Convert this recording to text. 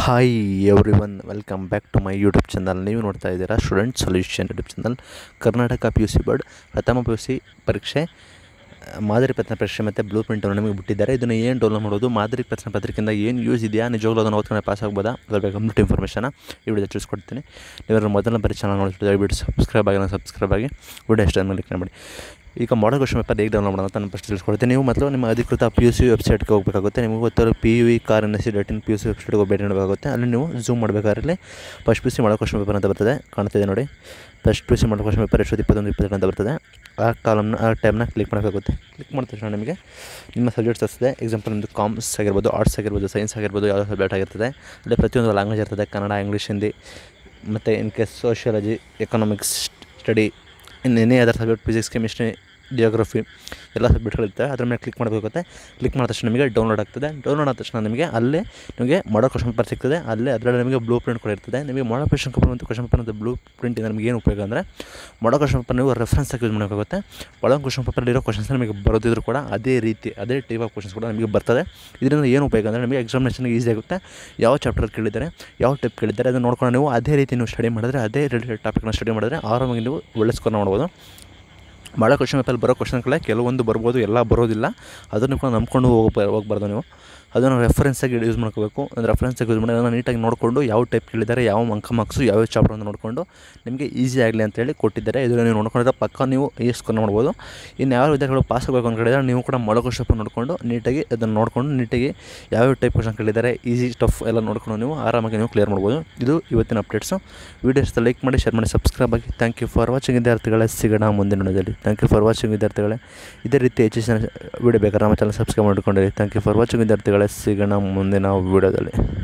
Hi everyone, welcome back to my YouTube channel. ನೀವು ನೋಡ್ತಾ ಇದ್ದೀರಾ student solution YouTube channel. Karnataka PUC board ಪ್ರಥಮ PUC ಪರೀಕ್ಷೆ ಮಾದರಿ ಪ್ರಶ್ನೆ ಪರೀಕ್ಷೆ ಮತ್ತು ಬ್ಲೂ ಪ್ರಿಂಟನ್ನು ನಿಮಗೆ ಬಿಟ್ಟಿದ್ದಾರೆ. ಇದನ್ನು ಏನು ಡೌನ್ಲೋಡ್ ಮಾಡೋದು, ಮಾದರಿ ಪ್ರಶ್ನೆ ಪತ್ರಿಕೆಯಿಂದ ಏನು ಯೂಸ್ ಇದೆಯಾ, ನಿಜವಾಗ್ಲೂ ಅದನ್ನು ಓದ್ಕೊಂಡು ಪಾಸ್ ಆಗ್ಬೋದಾ, ಅದ್ರ ಬಗ್ಗೆ ಕಂಪ್ಲೀಟ್ ಇನ್ಫಾರ್ಮೇಷನ್ ಈ ವಿಡಿಯೋ ತಿಳಿಸ್ಕೊಡ್ತೀನಿ. ನೀವು ಮೊದಲ ಬರೀ ಚಾನಲ್ ನೋಡ್ತಿದ್ದೆ ದಯವಿಟ್ಟು ಸಬ್ಸ್ಕ್ರೈಬ್ ಆಗಿ ವಿಡಿಯೋ ಇಷ್ಟ ಕ್ಲಿಕ್ ಮಾಡಿ. ಈಗ ಮಾಡಲ್ ಕ್ವಶ್ಚನ್ ಪೇಪರ್ ಹೇಗೆ ಡೌನ್ಲೋಡ್ ಮಾಡೋದು ಅಂತ ನಾನು ಫಸ್ಟ್ ತಿಳಿಸ್ಕೊಡ್ತೀನಿ. ನೀವು ಮೊದಲು ನಿಮ್ಮ ಅಧಿಕೃತ PUC ವೆಬ್ಸೈಟ್ಗೆ ಹೋಗಬೇಕಾಗುತ್ತೆ. ನಿಮಗೆ ಗೊತ್ತಿರೋ PUC.NSC.in PUC ವೆಬ್ಸೈಟ್ಗೆ ಭೇಟಿ ನೀಡಬೇಕಾಗುತ್ತೆ. ಅಲ್ಲಿ ನೀವು ಝೂಮ್ ಮಾಡಬೇಕಾದ್ರೆ first PUC model question paper ಅಂತ ಬರ್ತದೆ, ಕಾಣ್ತಿದೆ ನೋಡಿ. First PUC model question paper 2021-22 ಅಂತ ಬರ್ತದೆ. ಆ ಟ್ಯಾಬ್ನ ಕ್ಲಿಕ್ ಮಾಡಬೇಕಾಗುತ್ತೆ. ಕ್ಲಿಕ್ ಮಾಡಿದ ತಕ್ಷಣ ನಿಮಗೆ ನಿಮ್ಮ ಸಬ್ಜೆಕ್ಟ್ಸ್ ಇರ್ತದೆ. ಎಕ್ಸಾಂಪಲ್ ನಿಮ್ಮದು ಕಾಮರ್ಸ್ ಆಗಿರ್ಬೋದು, ಆರ್ಟ್ಸ್ ಆಗಿರ್ಬೋದು, ಸೈನ್ಸ್ ಆಗಿರ್ಬೋದು, ಯಾವುದೋ ಸಬ್ಜೆಕ್ಟ್ ಆಗಿರ್ತದೆ. ಅಲ್ಲಿ ಪ್ರತಿಯೊಂದು ಲ್ಯಾಂಗ್ವೇಜ್ ಇರ್ತದೆ, ಕನ್ನಡ, ಇಂಗ್ಲೀಷ್, ಹಿಂದಿ, ಮತ್ತು in case sociology, economics study, ಇನ್ನೇನೇ other subject, physics, chemistry, geography ಎಲ್ಲ ಸಬ್ಜೆಕ್ಟ್ಗಳಿರ್ತವೆ. ಅದ್ರ ಮೇಲೆ ಕ್ಲಿಕ್ ಮಾಡಬೇಕಾಗುತ್ತೆ. ಕ್ಲಿಕ್ ಮಾಡಿದ ತಕ್ಷಣ ನಿಮಗೆ ಡೌನ್ಲೋಡ್ ಆಗ್ತದೆ. ಡೌನ್ಲೋಡ್ ಆದ ತಕ್ಷಣ ನಿಮಗೆ ಮಾಡಲ್ ಕ್ವಶ್ಚನ್ ಪೇಪರ್ ಸಿಗ್ತದೆ. ಅದರಲ್ಲಿ ನಿಮಗೆ ಬ್ಲೂ ಪ್ರಿಂಟ್ ಕೂಡ ಇರ್ತದೆ. ನಿಮಗೆ ಮಾಡಲ್ ಕ್ವಶ್ಚನ್ ಪೇಪರ್ ಮತ್ತು ಕ್ವಶ್ಚನ್ ಪೇಪರ್ ಮತ್ತು ಬ್ಲೂ ಪ್ರಿಂಟಿಂದ ನಿಮಗೆ ಏನು ಉಪಯೋಗ ಅಂದರೆ, ಮಾಡಲ್ ಕ್ವಶ್ಚನ್ ಪೇಪರ್ ನೀವು ರೆಫರೆನ್ಸ್ ಆಗಿ ಯೂಸ್ ಮಾಡಬೇಕಾಗುತ್ತೆ. ಮಾಡಲ್ ಕ್ವಶ್ಚನ್ ಪೇಪರಲ್ಲಿರೋ ಕ್ವಶ್ಚನ್ಸ್ ನಿಮಗೆ ಬರೋದಿದ್ರು ಕೂಡ ಅದೇ ಟೈಪ್ ಆಫ್ ಕ್ವಶ್ಚನ್ಸ್ ಕೂಡ ನಿಮಗೆ ಬರ್ತದೆ. ಇದರಿಂದ ಏನು ಉಪಯೋಗ ಅಂದರೆ, ನಿಮಗೆ ಎಕ್ಸಾಮಿನೇಷನ್ಗೆ ಈಸಿ ಆಗುತ್ತೆ. ಯಾವ ಚಾಪ್ಟರ್ ಕೇಳಿದ್ದಾರೆ, ಯಾವ ಟೈಪ್ ಕೇಳಿದ್ದಾರೆ ಅದನ್ನು ನೋಡ್ಕೊಂಡು ನೀವು ಅದೇ ರೀತಿ ನೀವು ಸ್ಟಡಿ ಮಾಡಿದ್ರೆ, ಅದೇ ರಿಲೇಟೆಡ್ ಟಾಪಿಕ್ನ ಸ್ಟಡಿ ಮಾಡಿದ್ರೆ ಆರಾಮಾಗಿ ನೀವು ಒಳ್ಳೆ ಸ್ಕೋರ್ ಮಾಡ್ಬೋದು. ಭಾಳ ಕ್ವಶ್ಚನ್ ಪೇಪರ್ ಬರೋ ಕ್ವಶ್ಚನ್ಗಳೇ ಕೆಲವೊಂದು ಬರ್ಬೋದು, ಎಲ್ಲ ಬರೋದಿಲ್ಲ. ಅದನ್ನು ಕೂಡ ನಂಬ್ಕೊಂಡು ಹೋಗಬಾರ್ದು. ನೀವು ಅದನ್ನು ರೆಫರೆನ್ಸಾಗಿ ಯೂಸ್ ಮಾಡ್ಕೋಬೇಕು. ಅಂದರೆ ರೆಫರೆನ್ಸಾಗಿ ಯೂಸ್ ಮಾಡಿ ಅದನ್ನು ನೀಟಾಗಿ ನೋಡಿಕೊಂಡು ಯಾವ ಟೈಪ್ ಕೇಳಿದ್ದಾರೆ, ಯಾವ ಮಾರ್ಕ್ಸು, ಯಾವ ಚಾಪ್ಟರ್ ಅಂತ ನೋಡಿಕೊಂಡು ನಿಮಗೆ ಈಸಿ ಆಗಲಿ ಅಂತೇಳಿ ಕೊಟ್ಟಿದ್ದಾರೆ. ಇದನ್ನು ನೀವು ನೋಡ್ಕೊಂಡಿದ್ರೆ ಪಕ್ಕ ನೀವು ಸ್ಕೋರ್ ಮಾಡ್ಬೋದು. ಇನ್ನು ಯಾವ ವಿದ್ಯಾರ್ಥಿಗಳು ಪಾಸ್ ಆಗಬೇಕು ಅಂತ ಕೇಳಿದರೆ ನೀವು ಕೂಡ ಮಾಡಲ್ ಕ್ವಶ್ಚನ್ ಪೇಪರ್ ನೋಡಿಕೊಂಡು ನೀಟಾಗಿ ಯಾವ್ಯಾವ ಟೈಪ್ ಕ್ವಶ್ಚನ್ ಕೇಳಿದ್ದಾರೆ, ಈಸಿ ಟಫ್ ಎಲ್ಲ ನೋಡ್ಕೊಂಡು ನೀವು ಆರಾಮಾಗಿ ನೀವು ಕ್ಲಿಯರ್ ಮಾಡ್ಬೋದು. ಇದು ಇವತ್ತಿನ ಅಪ್ಡೇಟ್ಸು. ವೀಡಿಯೋ ಇಷ್ಟ ಲೈಕ್ ಮಾಡಿ, ಶೇರ್ ಮಾಡಿ, ಸಬ್ಸ್ಕ್ರೈಬ್ ಆಗಿ. ಥ್ಯಾಂಕ್ ಯು ಫಾರ್ ವಾಚಿಂಗ್ ವಿದ್ಯಾರ್ಥಿಗಳೇ. ಸಿಗೋಣ ಮುಂದಿನ ವಿಡಿಯೋದಲ್ಲಿ. ಥ್ಯಾಂಕ್ ಯು ಫಾರ್ ವಾಚಿಂಗ್ ವಿದ್ಯಾರ್ಥಿಗಳೇ. ಇದೇ ರೀತಿ ಹೆಚ್ಚಿನ ವಿಡಿಯೋ ಬೇಕಾದ್ರೆ ನಮ್ಮ ಚಾನಲ್ ಸಬ್ಸ್ಕ್ರೈಬ್ ಮಾಡಿಕೊಂಡಿರಿ. ಥ್ಯಾಂಕ್ ಯು ಫಾರ್ ವಾಚಿಂಗ್ ವಿದ್ಯಾರ್ಥಿಗಳೇ. ಸಿಗೋಣ ಮುಂದಿನ ವಿಡಿಯೋದಲ್ಲಿ.